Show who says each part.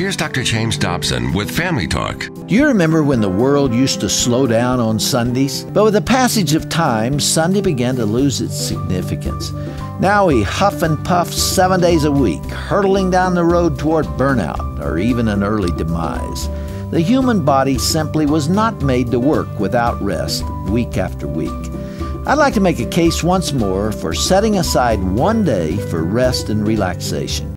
Speaker 1: Here's Dr. James Dobson with Family Talk.
Speaker 2: Do you remember when the world used to slow down on Sundays? But with the passage of time, Sunday began to lose its significance. Now we huff and puff 7 days a week, hurtling down the road toward burnout or even an early demise. The human body simply was not made to work without rest week after week. I'd like to make a case once more for setting aside one day for rest and relaxation.